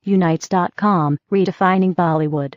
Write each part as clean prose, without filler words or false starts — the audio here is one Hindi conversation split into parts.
Unites.com, redefining Bollywood.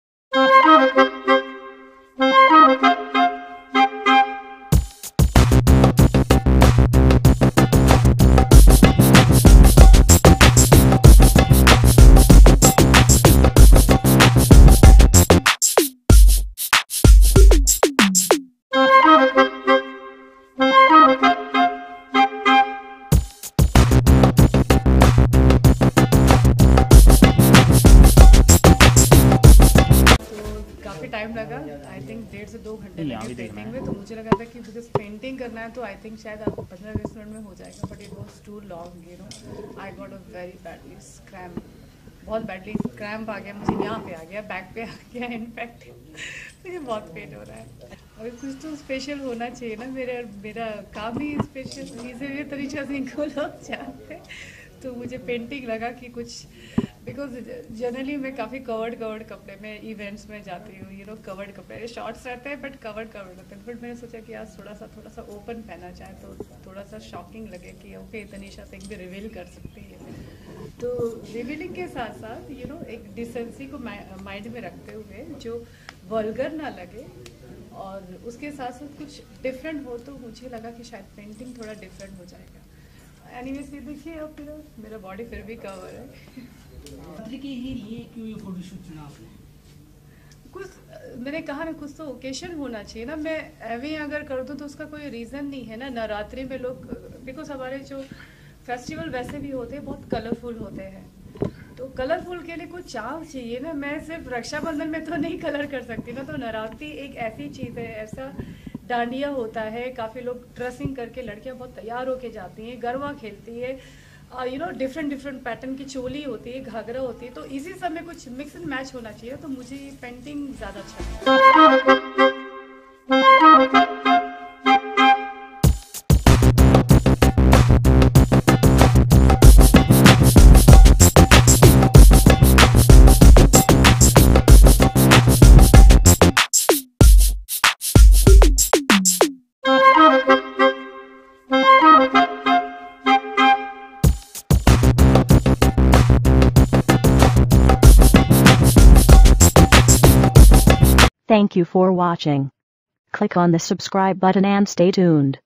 काफ़ी टाइम लगा, आई थिंक 1.5 से 2 घंटे लगे पेंटिंग में। तो मुझे लगा था कि बिकॉज पेंटिंग करना है तो आई थिंक शायद आपको 15-20 मिनट में हो जाएगा, but it was too long, you know. I got a very badly cramp, बहुत बैडली क्रैम्प आ गया मुझे, यहाँ पे आ गया, बैक पे आ गया, इनफैक्ट मुझे बहुत पेन हो रहा है। और कुछ तो स्पेशल होना चाहिए ना, मेरा काम ही स्पेशल, इसीलिए तरीका सिंह को लोग जानते। तो मुझे पेंटिंग लगा कि कुछ, बिकॉज जनरली मैं काफ़ी कवर्ड कपड़े में इवेंट्स में जाती हूँ, यू नो, कवर्ड कपड़े, शॉर्ट्स रहते हैं बट कवर्ड रहते हैं। बट मैंने सोचा कि आज थोड़ा सा ओपन पहना जाए तो थोड़ा सा शॉकिंग लगे कि ओके तनीषा सिंह भी रिवील कर सकती है। तो रिवीलिंग के साथ साथ यू नो एक डिसेंसी को माइंड में रखते हुए जो वल्गर ना लगे और उसके साथ साथ कुछ डिफरेंट हो, तो मुझे लगा कि शायद पेंटिंग थोड़ा डिफरेंट हो जाएगा। एनीवेज ये देखिए, अब मेरा बॉडी फिर भी कवर है। के ही लिए क्यों ये फोटोशूट चुना आपने? कुछ मैंने कहा ना, कुछ तो ओकेशन होना चाहिए ना। मैं एवे अगर कर दूँ तो उसका कोई रीज़न नहीं है ना। नवरात्रि में लोग, बिकॉज हमारे जो फेस्टिवल वैसे भी होते हैं बहुत कलरफुल होते हैं, तो कलरफुल के लिए कुछ चाव चाहिए ना। मैं सिर्फ रक्षाबंधन में तो नहीं कलर कर सकती ना। तो नवरात्रि एक ऐसी चीज़ है, ऐसा डांडिया होता है, काफ़ी लोग ड्रेसिंग करके, लड़कियां बहुत तैयार होके जाती हैं, गरबा खेलती है, यू नो, डिफरेंट पैटर्न की चोली होती है, घाघरा होती है। तो इसी समय कुछ मिक्स एंड मैच होना चाहिए। तो मुझे ये पेंटिंग ज़्यादा अच्छा Thank you for watching. Click on the subscribe button and stay tuned.